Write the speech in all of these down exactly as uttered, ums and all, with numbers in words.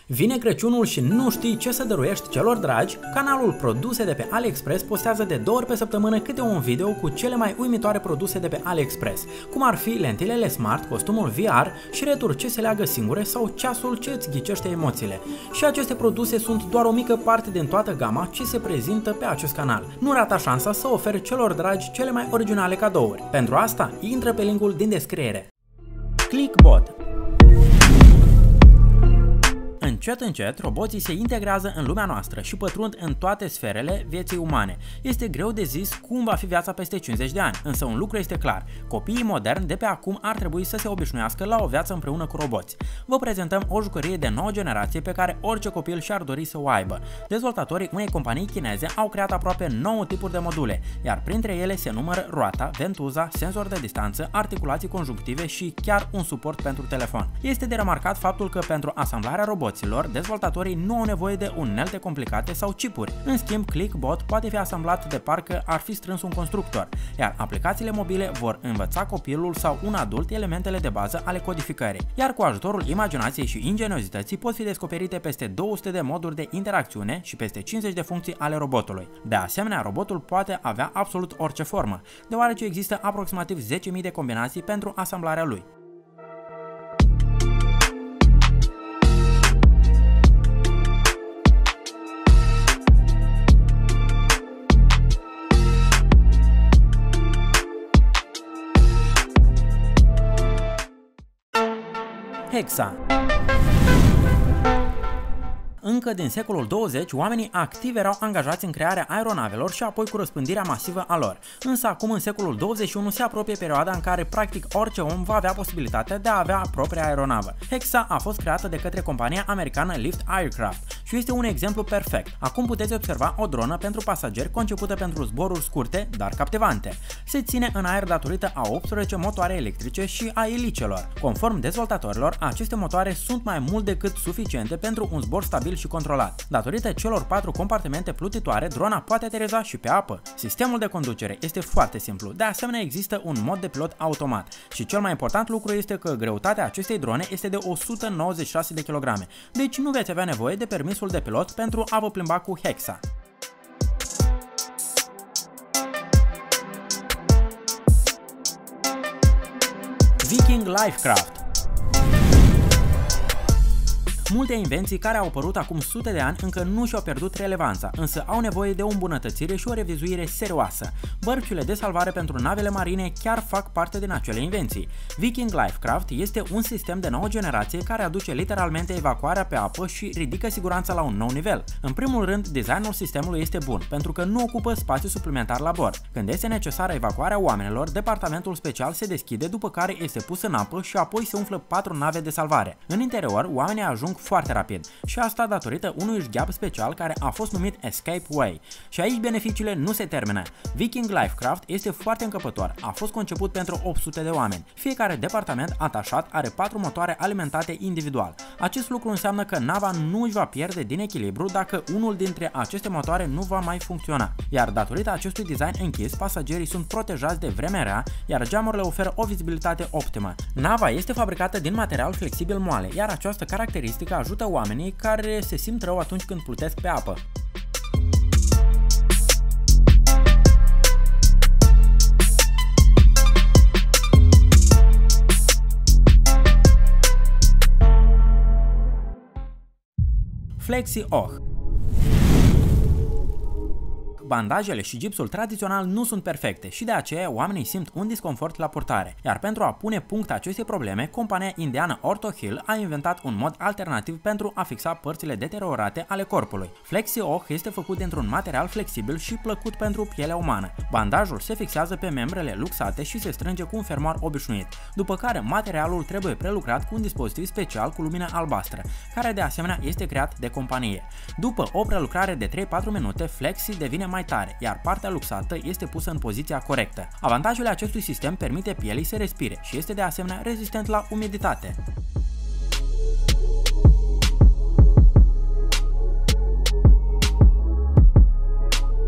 Vine Crăciunul și nu știi ce să dăruiești celor dragi? Canalul Produse de pe AliExpress postează de două ori pe săptămână câte un video cu cele mai uimitoare produse de pe AliExpress, cum ar fi lentilele smart, costumul V R, șireturi ce se leagă singure sau ceasul ce îți ghicește emoțiile. Și aceste produse sunt doar o mică parte din toată gama ce se prezintă pe acest canal. Nu rata șansa să oferi celor dragi cele mai originale cadouri. Pentru asta, intră pe linkul din descriere. Clickbot. Încet, încet, roboții se integrează în lumea noastră și pătrund în toate sferele vieții umane. Este greu de zis cum va fi viața peste cincizeci de ani, însă un lucru este clar. Copiii moderni de pe acum ar trebui să se obișnuiască la o viață împreună cu roboți. Vă prezentăm o jucărie de nouă generație pe care orice copil și-ar dori să o aibă. Dezvoltatorii unei companii chineze au creat aproape nouă tipuri de module, iar printre ele se numără roata, ventuza, senzor de distanță, articulații conjunctive și chiar un suport pentru telefon. Este de remarcat faptul că pentru asamblarea roboților, dezvoltatorii nu au nevoie de unelte complicate sau chipuri. În schimb, Clickbot poate fi asamblat de parcă ar fi strâns un constructor, iar aplicațiile mobile vor învăța copilul sau un adult elementele de bază ale codificării. Iar cu ajutorul imaginației și ingeniozității pot fi descoperite peste două sute de moduri de interacțiune și peste cincizeci de funcții ale robotului. De asemenea, robotul poate avea absolut orice formă, deoarece există aproximativ zece mii de combinații pentru asamblarea lui. Hexa. Încă din secolul douăzeci, oamenii activi erau angajați în crearea aeronavelor și apoi cu răspândirea masivă a lor. Însă acum, în secolul douăzeci și unu, se apropie perioada în care practic orice om va avea posibilitatea de a avea propria aeronavă. Hexa a fost creată de către compania americană Lift Aircraft și este un exemplu perfect. Acum puteți observa o dronă pentru pasageri concepută pentru zboruri scurte, dar captivante. Se ține în aer datorită a optsprezece motoare electrice și a elicelor. Conform dezvoltatorilor, aceste motoare sunt mai mult decât suficiente pentru un zbor stabil și controlat. Datorită celor patru compartimente plutitoare, drona poate ateriza și pe apă. Sistemul de conducere este foarte simplu, de asemenea există un mod de pilot automat și cel mai important lucru este că greutatea acestei drone este de o sută nouăzeci și șase de kilograme, deci nu veți avea nevoie de permisul de pilot pentru a vă plimba cu Hexa. Viking Lifecraft. Multe invenții care au apărut acum sute de ani încă nu și-au pierdut relevanța, însă au nevoie de o îmbunătățire și o revizuire serioasă. Bărcile de salvare pentru navele marine chiar fac parte din acele invenții. Viking Lifecraft este un sistem de nouă generație care aduce literalmente evacuarea pe apă și ridică siguranța la un nou nivel. În primul rând, designul sistemului este bun, pentru că nu ocupă spațiu suplimentar la bord. Când este necesară evacuarea oamenilor, departamentul special se deschide, după care este pus în apă și apoi se umflă patru nave de salvare. În interior, oamenii ajung foarte rapid și asta datorită unui jgheab special care a fost numit Escape Way. Și aici beneficiile nu se termină. Viking Lifecraft este foarte încăpător, a fost conceput pentru opt sute de oameni. Fiecare departament atașat are patru motoare alimentate individual. Acest lucru înseamnă că nava nu își va pierde din echilibru dacă unul dintre aceste motoare nu va mai funcționa. Iar datorită acestui design închis, pasagerii sunt protejați de vremea rea, iar geamurile oferă o vizibilitate optimă. Nava este fabricată din material flexibil moale, iar această caracteristică ajută oamenii care se simt rău atunci când plutesc pe apă. Flexi-Oh. Bandajele și gipsul tradițional nu sunt perfecte și de aceea oamenii simt un disconfort la purtare. Iar pentru a pune punct acestei probleme, compania indiană Orthohill a inventat un mod alternativ pentru a fixa părțile deteriorate ale corpului. Flexi-Oh este făcut dintr-un material flexibil și plăcut pentru pielea umană. Bandajul se fixează pe membrele luxate și se strânge cu un fermoar obișnuit, după care materialul trebuie prelucrat cu un dispozitiv special cu lumină albastră, care de asemenea este creat de companie. După o prelucrare de trei patru minute, Flexi devine mai tare, iar partea luxată este pusă în poziția corectă. Avantajele acestui sistem permite pielii să respire și este de asemenea rezistent la umiditate.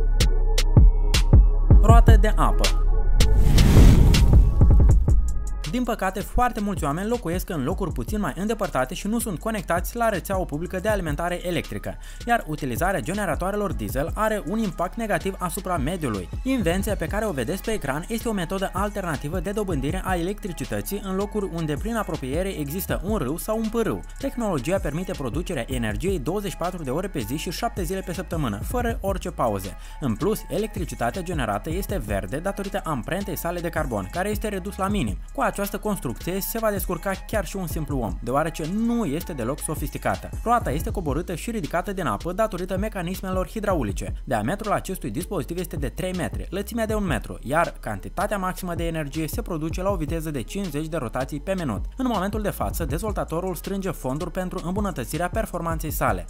Roată de apă. Din păcate, foarte mulți oameni locuiesc în locuri puțin mai îndepărtate și nu sunt conectați la rețeaua publică de alimentare electrică, iar utilizarea generatoarelor diesel are un impact negativ asupra mediului. Invenția pe care o vedeți pe ecran este o metodă alternativă de dobândire a electricității în locuri unde prin apropiere există un râu sau un pârâu. Tehnologia permite producerea energiei douăzeci și patru de ore pe zi și șapte zile pe săptămână, fără orice pauze. În plus, electricitatea generată este verde datorită amprentei sale de carbon, care este redus la minim. Cu această construcție se va descurca chiar și un simplu om, deoarece nu este deloc sofisticată. Roata este coborâtă și ridicată din apă datorită mecanismelor hidraulice. Diametrul acestui dispozitiv este de trei metri, lățimea de un metru, iar cantitatea maximă de energie se produce la o viteză de cincizeci de rotații pe minut. În momentul de față, dezvoltatorul strânge fonduri pentru îmbunătățirea performanței sale.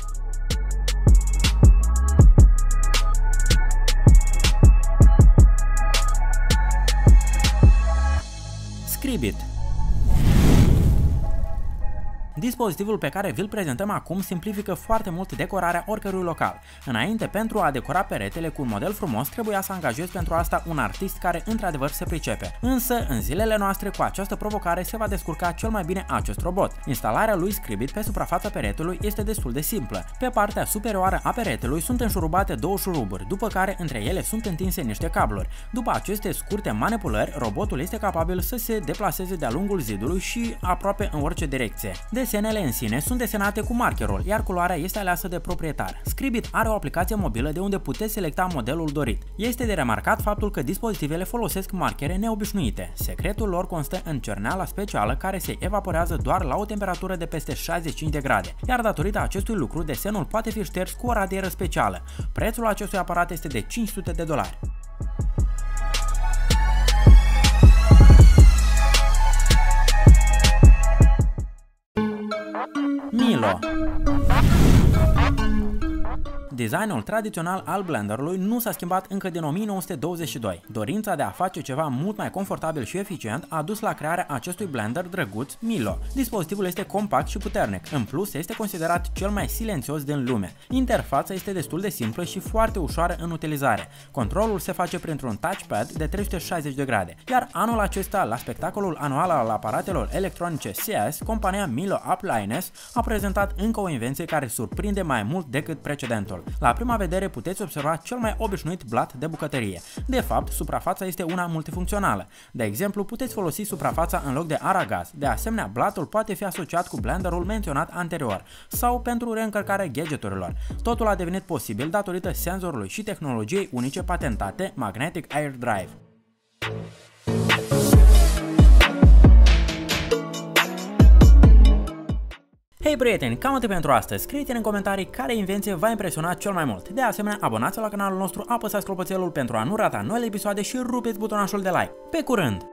Scribit. Dispozitivul pe care vi-l prezentăm acum simplifică foarte mult decorarea oricărui local. Înainte, pentru a decora peretele cu un model frumos, trebuia să angajezi pentru asta un artist care într-adevăr se pricepe. Însă, în zilele noastre, cu această provocare se va descurca cel mai bine acest robot. Instalarea lui Scribit pe suprafața peretelui este destul de simplă. Pe partea superioară a peretelui sunt înșurubate două șuruburi, după care între ele sunt întinse niște cabluri. După aceste scurte manipulări, robotul este capabil să se deplaseze de-a lungul zidului și aproape în orice direcție. Desenele în sine sunt desenate cu markerul, iar culoarea este aleasă de proprietar. Scribit are o aplicație mobilă de unde puteți selecta modelul dorit. Este de remarcat faptul că dispozitivele folosesc markere neobișnuite. Secretul lor constă în cerneala specială care se evaporează doar la o temperatură de peste șaizeci și cinci de grade, iar datorită acestui lucru desenul poate fi șters cu o radieră specială. Prețul acestui aparat este de cinci sute de dolari. Milo. Designul tradițional al blenderului nu s-a schimbat încă din o mie nouă sute douăzeci și doi. Dorința de a face ceva mult mai confortabil și eficient a dus la crearea acestui blender drăguț Milo. Dispozitivul este compact și puternic, în plus este considerat cel mai silențios din lume. Interfața este destul de simplă și foarte ușoară în utilizare. Controlul se face printr-un touchpad de trei sute șaizeci de grade, iar anul acesta, la spectacolul anual al aparatelor electronice C E S, compania Milo Appliances a prezentat încă o invenție care surprinde mai mult decât precedentul. La prima vedere puteți observa cel mai obișnuit blat de bucătărie. De fapt, suprafața este una multifuncțională. De exemplu, puteți folosi suprafața în loc de aragaz. De asemenea, blatul poate fi asociat cu blenderul menționat anterior sau pentru reîncărcarea gadgeturilor. Totul a devenit posibil datorită senzorului și tehnologiei unice patentate Magnetic Air Drive. Hei prieteni, cam atât pentru astăzi. Scrieți-ne în comentarii care invenție v-a impresionat cel mai mult. De asemenea, abonați-vă la canalul nostru, apăsați clopoțelul pentru a nu rata noile episoade și rupeți butonașul de like. Pe curând!